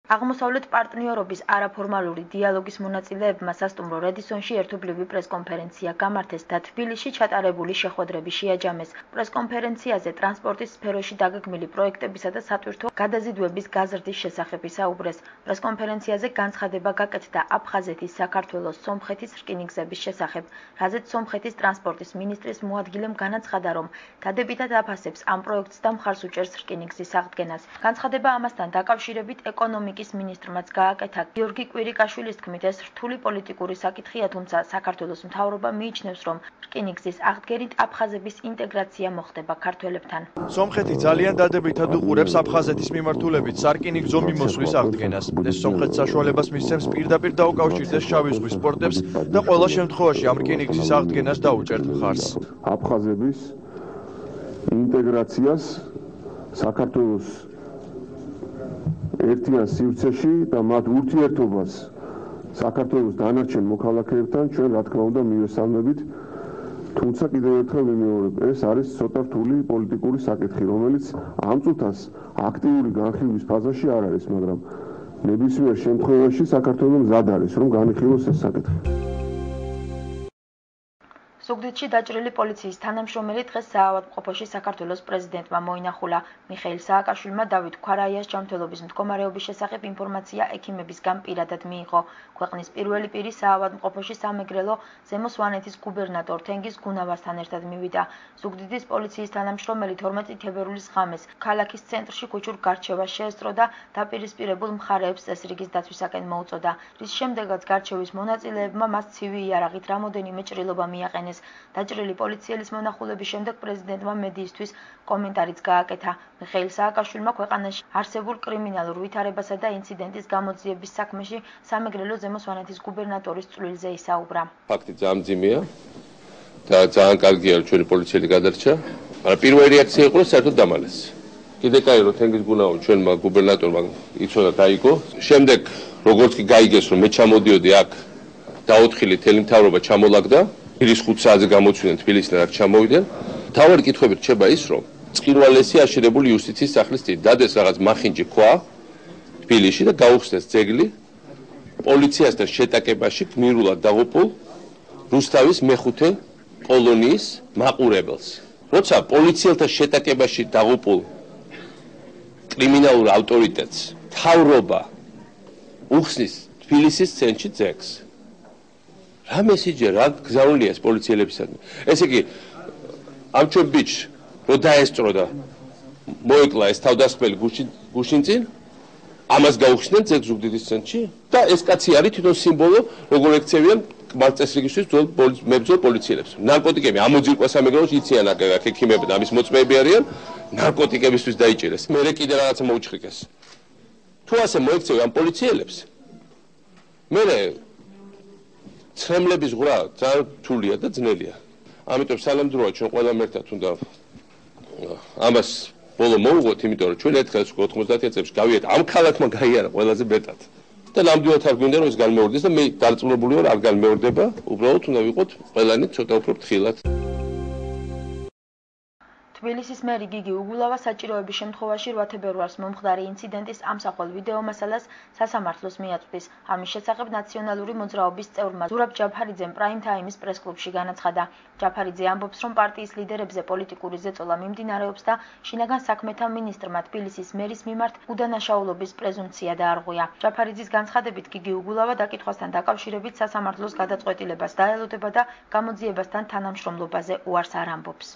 აღმოსავლეთ პარტნიორობის არაფორმალური დიალოგის მონაწილეებმა სასტუმრო რედისონში ერთობლივი პრესკონფერენცია გამართეს და თბილისში ჩატარებული შეხვედრები შეაჯამეს. პრესკონფერენციაზე ტრანსპორტის სფეროში დაგეგმილი პროექტებისა და სატვირთო გადაზიდვების გაზრდის შესახებ ისაუბრეს. პრესკონფერენციაზე განცხადება გაკეთდა აფხაზეთის, საქართველოს, სომხეთის რკინიგზების შესახებ, რაზეც სომხეთის ტრანსპორტის მინისტრის მოადგილემ განაცხადა, რომ დადებითად აფასებს ამ პროექტს და მხარს უჭერს რკინიგზის აღდგენას. განცხადება ამასთან დაკავშირებით ეკონომიკის მინისტრმაც გააკეთა. გიორგი კვირიკაშვილის თქმით, ეს რთული პოლიტიკური საკითხია, თუმცა საქართველოს მთავრობა მიიჩნევს, რომ რკინიგზის აღდგენით აფხაზების ინტეგრაცია მოხდება ქართველებთან. სომხეთი ძალიან დადებითად უყურებს აფხაზეთის მიმართულებით სარკინიგზო მიმოსვლის აღდგენას. ეს სომხეთს საშუალებას მისცემს პირდაპირ დაუკავშირდეს შავი ზღვის პორტებს და ყველა შემთხვევაში ამ რკინიგზის აღდგენას დაუჭერთ მხარს. აფხაზების ინტეგრაციას საქართველოს ერთიან სივრცეში და მათ ურთიერთობას საქართველოს დანარჩენ მოქალაქეებთან ჩვენ რა თქმა უნდა მივესალმებით, თუმცა კიდევ ერთხელ ვიმეორებ, ეს არის ცოტა რთული პოლიტიკური საკითხი, რომელიც ამ წუთას აქტიური განხილვის ფაზაში არ არის, მაგრამ ნებისმიერ შემთხვევაში საქართველოს მზად არის, რომ განიხილოს ეს საკითხი. ზუგდიდში დაჭრილი პოლიციის თანამშრომელი დღეს საავადმყოფოში საქართველოს პრეზიდენტმა მოინახულა. მიხეილ სააკაშვილმა დავით ქვარაიას ჯანმრთელობის მდგომარეობის შესახებ ინფორმაცია ექიმებისგან პირადად მიიღო. ქვეყნის პირველი პირი საავადმყოფოში სამეგრელო ზემო სვანეთის გუბერნატორ თენგიზ გუნავასთან ერთად მივიდა. ზუგდიდის პოლიციის თანამშრომელი 12 თებერვლის ღამეს ქალაქის ცენტრში ქუჩურ გარჩევას შეესწრო და დაპირისპირებულ მხარეებს წესრიგის დაცვისაკენ მოუწოდა, რის შემდეგაც გარჩევის მონაწილეებმა მას ცივი იარაღით რამოდენიმე ჭრილობა მიაყენეს. დაჭრილი პოლიციელის მონახულების შემდეგ პრეზიდენტმა მედიისთვის კომენტარიც გააკეთა. მიხეილ სააკაშვილმა ქვეყანაში არსებულ კრიმინალურ ვითარებასა და ინციდენტის გამოძიების საქმეში სამეგრელო ზემო სვანეთის გუბერნატორის წვლილზე ისაუბრა. ფაქტი ძალიან მძიმეა და ძალიან კარგია რომ ჩვენი პოლიციელი გადარჩა, მაგრამ პირველი რეაქცია იყო საერთოდ დამალეს. კიდე კაი რომ თენგიზ გუნავო ჩვენმა გუბერნატორმა იცოდა დაიგო. შემდეგ როგორც კი გაიგეს რომ მე ჩამოდიოდი აქ დაოთხილი თელი მთავრობა ჩამოლაგდა. Iris 5 საათზე გამოცვიდნენ თბილისიდან აქ ჩამოვიდნენ. თავარი კითხვები რჩება ის, რომ წყირვალესი აშენებული იუსტიციის სახლის წინ დადეს რაღაც მახინჯი ქვა თბილისში და გაუხსნეს ძეგლი პოლიციასთან შეტაკებაში გმირულად დაღუპულ რუსთავის მეხუთე კოლონიის მაყურებელს. როცა პოლიციელთან შეტაკებაში დაღუპულ კრიმინალურ ავტორიტეტს თავრობა უხსნის თბილისის ცენტრში ძეგლს. რა მესიჯია, რა გზავნილია ეს პოლიციელებისადმი. ესე იგი, ამ ჩვენ ბიჭს რო დაესწრო და მოეკლა ეს თავდასხმელი გუშინ წინ, ამას გაუხსნდნენ ძეგლ ზუგდიდის ცენტრში და ეს კაცი არის თვითონ სიმბოლო, როგორ ექცევიან კმარ-წესრიგისთვის მებრძოლ პოლიციელებს. ნარკოტიკები ამოძირკვა სამეგრელოში იციან აქ ექიმები და ამის მოწმეები არიან, ნარკოტიკებისთვის დაიჭირეს. მერე კიდე რაღაცა მოუჩხიკეს. თუ ასე მოექცევი ამ პოლიციელებს, მერე ცრემლების ღრა ძალიან რთულია და ძნელია. ამიტომ სალამძროა ჩვენ ყველამ ერთად უნდა ამას ბოლო მოვუღოთ, იმიტომ რომ ჩვენ ერთხელ 90-იან წლებში გავიეთ ამ ქალაქმა გაიარა ყველაზე მეტად. და ნამდვილად არ გვინდა რომ ეს განმეორდეს და მე დარწმუნებული ვარ არ განმეორდება, უბრალოდ უნდა ვიყოთ ყველანი ცოტა უფრო ფრთხილად. თბილისის მერი გიგი უგულავა საჭიროების შემთხვევაში 8 თებერვალს მომხდარი ინციდენტის ამსახველ ვიდეო მასალას სასამართლოს მიაწვდის. ამის შესახებ ნაციონალური მოძრაობის წევრმა ზურაბ ჯაფარიძემ პრაიმ თაიმის პრესკლუბში განაცხადა. ჯაფარიძე ამბობს, რომ პარტიის ლიდერებზე პოლიტიკური ზეწოლა მიმდინარეობს და შინაგან საქმეთა მინისტრმა თბილისის მერის მიმართ უდანაშაულობის პრეზუმპცია დაარღვია. ჯაფარიძის განცხადებით გიგი უგულავა დაკითხვასთან დაკავშირებით სასამართლოს გადაწყვეტილებას დაელოდება და გამოძიებასთან თანამშრომლობაზე უარს არ ამბობს.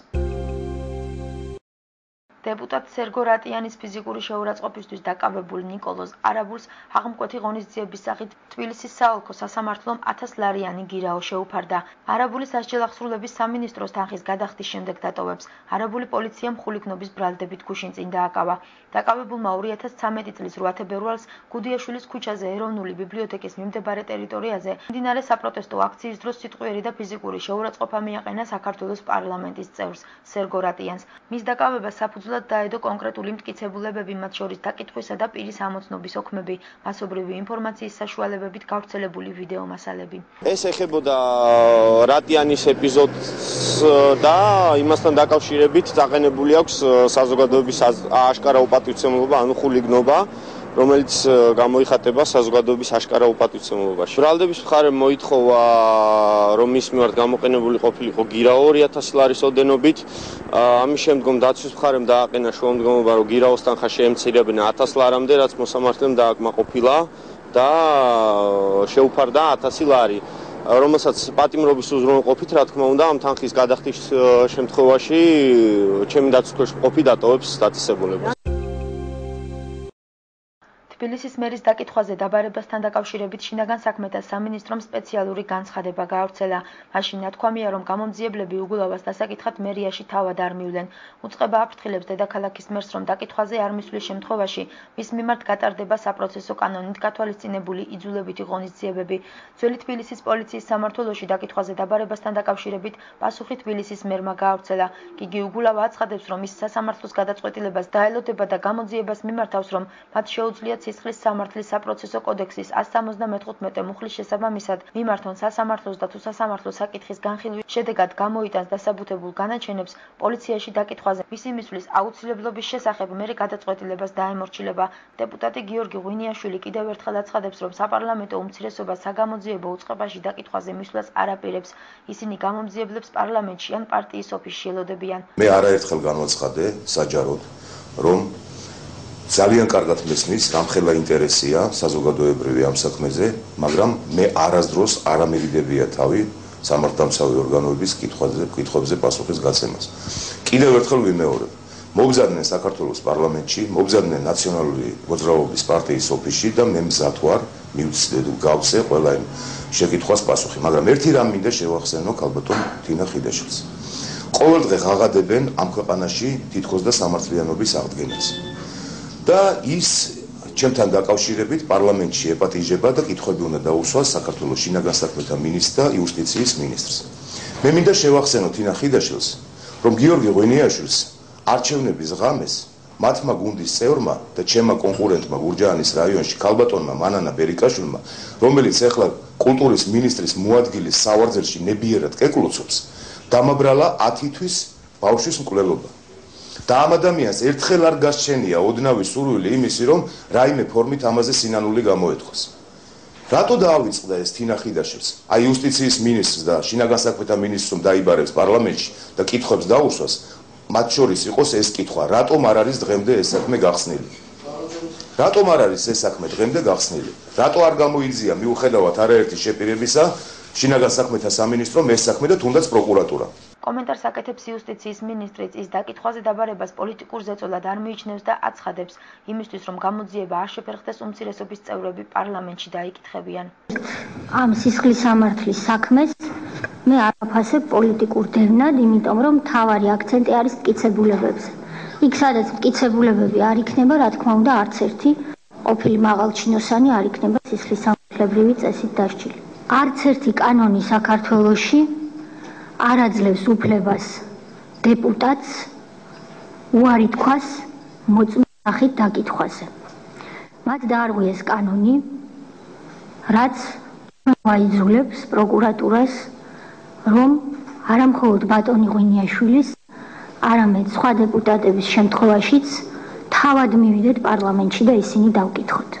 Deputat Sergo Ratianis ფიზიკური შეურაცხყოფისთვის დაკავებულ ნიკოლოზ არაბულს აღმკვეთი ღონისძიების სახით თბილისის საოლქო სასამართლომ 1000 ლარიანი გირაო შეუფარდა. არაბულის ასჯელახსრულების სამინისტროს თანხის გადახდის შემდეგ დატოვებს. არაბული პოლიციამ ხულიგნობის ბრალდებით გუშინ წინ დააკავა. დაკავებულმა 2013 წლის 8 თებერვალს გუდიაშვილის ქუჩაზე ეროვნული ბიბლიოთეკის მიმდებარე ტერიტორიაზე მიმდინარე საპროტესტო აქციის დროს სიტყვიერი და ფიზიკური შეურაცხყოფა მიაყენა საქართველოს პარლამენტის წევრს სერგო რატიანს. მის დაკავებას საფუძვლად დაედო კონკრეტული მტკიცებულებები, მათ შორის დაკითხვისა და პირის ამოცნობის ოქმები, მასობრივი ინფორმაციის საშუალებებით გავრცელებული ვიდეო მასალები. ეს ეხებოდა რატიანის ეპიზოდს და იმასთან დაკავშირებით დაყენებული აქვს საზოგადოების აშკარა უპატივცემულობა, ანუ ხულიგნობა რომელიც გამოიხატება საზოგადოების აშკარა უპატივცემობაში. ბრალდების მხარემ მოითხოვა, რომ მის მიმართ გამოყენებული ყოფილიყო გირაო 2000 ლარის ოდენობით. ამის შემდგომ დაცვის მხარემ დააყენა შუამდგომობა, რომ გირაოს თანხა შეემცირებინა 1000 ლარამდე, რაც მოსამართლემ დააკმაყოფილა და შეუფარდა 1000 ლარი. რომელსაც პატიმრობის უზრუნველყოფით, რა თქმა უნდა, ამ თანხის გადახდის შემთხვევაში ჩემი დაცვის ქვეშ მყოფი დატოვებს დაწესებულებას. თბილისის მერის დაკითხვაზე დაბარებასთან დაკავშირებით შინაგან საქმეთა სამინისტრომ სპეციალური განცხადება გაავრცელა. მაშინ ნათქვამია, რომ გამომძიებლები უგულავას დასაკითხად მერიაში თავად არ მივლენ. უწყება აფრთხილებს დედაქალაქის მერს, რომ დაკითხვაზე არ მისვლის შემთხვევაში მის მიმართ გატარდება საპროცესო კანონით გათვალისწინებული იძულებითი ღონისძიებები. ძველი თბილისის პოლიციის სამმართველოში დაკითხვაზე დაბარებასთან დაკავშირებით პასუხი თბილისის მერმა გაავრცელა. გიგი უგულავა აცხადებს, რომ ის სასამართლოს გადაწყვეტილებას დაელოდება და გამოძიებას მიმართავს, რომ მათ შეუძლიათ სისხლის სამართლის საპროცესო კოდექსის 175 მუხლის შესაბამისად მიმართონ სასამართლოს და თუ სასამართლოს საკითხის განხილვის შედეგად გამოიტანს დასაბუთებულ განაჩენებს პოლიციაში დაკითხვაზე მისი მისვლის აუცილებლობის შესახებ მერე გადაწყვეტილებას დაემორჩილება. დეპუტატი გიორგი ღვინიაშვილი კიდევ ერთხელ აცხადებს, რომ საპარლამენტო უმცირესობა საგამოძიებო უწყებაში დაკითხვაზე მისვლას არ აპირებს. ისინი გამომძიებლებს პარლამენტში ან პარტიის ოფისში ელოდებიან. მე არაერთხელ განვაცხადე საჯაროდ, რომ ძალიან კარგად მესმის, რამხელა ინტერესია საზოგადოებრივი ამ საქმეზე, მაგრამ მე არასდროს არ ამერიდებია თავი სამართალდამცავი ორგანოების კითხვებზე პასუხის გაცემას. კიდევ ერთხელ ვიმეორებ, მოგზადნენ საქართველოს პარლამენტში, მოგზადნენ ნაციონალური მოძრაობის პარტიის ოფისში და მე მზად ვარ გავცე ყველა იმ შეკითხვას პასუხი, მაგრამ ერთი რამ მინდა შევახსენო ქალბატონ თინა ხიდაშვილს. ყოველ დღე ღაღადებენ ამ ქვეყანაში თითქოს და სამართლიანობის აღდგენას. და ის ჩემთან დაკავშირებით პარლამენტში ეპატიჟება და კითხვები უნდა დაუსვას საქართველოს შინაგან საქმეთა მინისტრს და იუსტიციის მინისტრს. მე მინდა შევახსენო თინა ხიდაშვილს, რომ გიორგი ღვინიაშვილს არჩევნების ღამეს მათმა გუნდის წევრმა და ჩემმა კონკურენტმა გურჯაანის რაიონში ქალბატონმა მანანა ბერიკაშვილმა, რომელიც ახლა კულტურის მინისტრის მოადგილის სავარძელში ნებიერად კეკლოცობს, დამაბრალა 10 თვის ბავშვის მკვლელობა. და ამ ადამიანს ერთხელ არ გასჩენია ოდნავი სურვილი იმისი, რომ რაიმე ფორმით ამაზე სინანული გამოეთქოს. რატო დაავიწყდა ეს თინა ხიდაშვილს? აი იუსტიციის მინისტრს და შინაგან საქმეთა მინისტრს რომ დაიბარებს პარლამენტში და კითხვებს დაუსვას, მათ შორის იყოს ეს კითხვა, რატომ არ არის დღემდე ეს საქმე გახსნილი? რატომ არ არის ეს საქმე დღემდე გახსნილი? რატო არ გამოიძია მიუხედავად არაერთი შეპირებისა შინაგან საქმეთა სამინისტრომ ეს საქმე და თუნდაც პროკურატურა? კომენტარს აკეთებს იუსტიციის მინისტრიც, ის დაკითხვაზე დაბარებას პოლიტიკურ ზეწოლად არ მიიჩნევს და აცხადებს, იმისთვის რომ გამოძიება არ შეფერხდეს უმცირესობის წევრები პარლამენტში დაიკითხებიან. ამ სისხლის სამართლის საქმეს მე არ აფასებ პოლიტიკურ დევნად, იმიტომ რომ მთავარი აქცენტი არის მტკიცებულებებზე. იქ სადაც მტკიცებულებები არ იქნება, რა თქმა უნდა, არც ერთი ყოფილი მაღალჩინოსანი არ იქნება სისხლის სამართლებრივი წესით დასჯილი. არც ერთი კანონი საქართველოში არ აძლევს უფლებას დეპუტატს უარი თქვას მოწმის სახით დაკითხვაზე. მათ დაარღვიეს კანონი, რაც აიძულებს პროკურატურას, რომ არამხოლოდ ბატონი ღვინიაშვილის, არამედ სხვა დეპუტატების შემთხვევაშიც თავად მივიდეთ პარლამენტში და ისინი დავკითხოთ.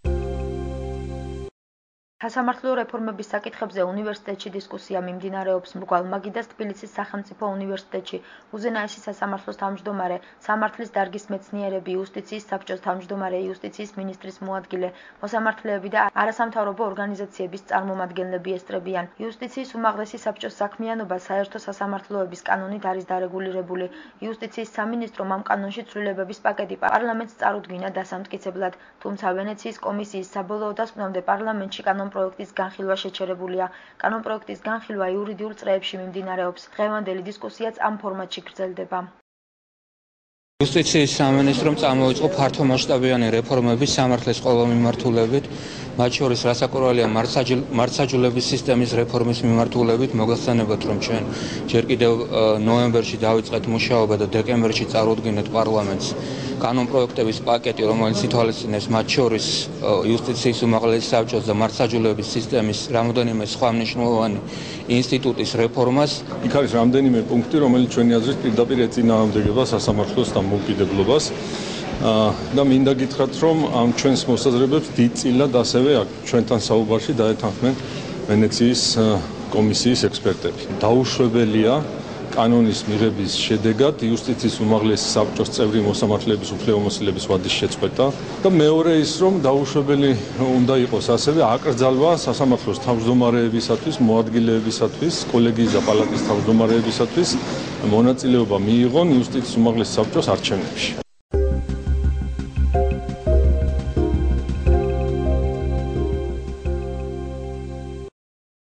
სასამართლო რეფორმების საკითხებზე უნივერსიტეტში დისკუსია მიმდინარეობს. მრგვალ მაგიდას თბილისის სახელმწიფო უნივერსიტეტში უზენაესი სასამართლოს თავმჯდომარე, სამართლის დარგის მეცნიერები, იუსტიციის საბჭოს თავმჯდომარე, იუსტიციის მინისტრის მოადგილე, მოსამართლეები და არასამთავრობო ორგანიზაციების წარმომადგენლები ესწრებიან. იუსტიციის უმაღლესი საბჭოს საქმიანობა საერთო სასამართლოების კანონით არის დარეგულირებული. იუსტიციის სამინისტრომ ამ კანონში ცვლილებების პაკეტი პარლამენტს წარუდგინა დასამტკიცებლად, თუმცა ვენეციის კომისიის საბოლოო დასკვნამდე პარლამენტში კანონპროექტის განხილვა შეჩერებულია. კანონპროექტის განხილვა იურიდიულ წრეებში მიმდინარეობს. დღევანდელი დისკუსიაც ამ ფორმატში გრძელდება. იუსტიციის სამინისტრომ წამოიწყო ფართომასშტაბიანი რეფორმები სამართლის ყველა მიმართულებით, მათ შორის რასაკვირველია მართლმსაჯულების სისტემის რეფორმის მიმართულებით. მოგახსენებათ, რომ ჩვენ ჯერ კიდევ ნოემბერში დავიწყეთ მუშაობა და დეკემბერში წარუდგინეთ პარლამენტს კანონპროექტების პაკეტი, რომელიც ითვალისწინებს მათ შორის იუსტიციის უმაღლესი საბჭოს და მართლმსაჯულების სისტემის რამოდენიმე სხვა მნიშვნელოვანი ინსტიტუტის რეფორმას. იქ არის რამდენიმე პუნქტი, რომელიც ჩვენი აზრით პირდაპირ ეწინააღმდეგება სასამართლოს დამოუკიდებლობას და მინდა გითხრათ, რომ ამ ჩვენს მოსაზრებებს დიდწილად ასევე ჩვენთან საუბარში დაეთანხმენ ვენეციის კომისიის ექსპერტები. დაუშვებელია კანონის მიღების შედეგად იუსტიციის უმაღლესი საბჭოს წევრი მოსამართლეების უფლებამოსილების ვადის შეწყვეტა და მეორე ის, რომ დაუშვებელი უნდა იყოს ასევე აკრძალვა სასამართლოს თავმჯდომარეებისათვის, მოადგილეებისათვის, კოლეგიის და პალატის თავმჯდომარეებისათვის მონაწილეობა მიიღონ იუსტიციის უმაღლესი საბჭოს არჩევნებში.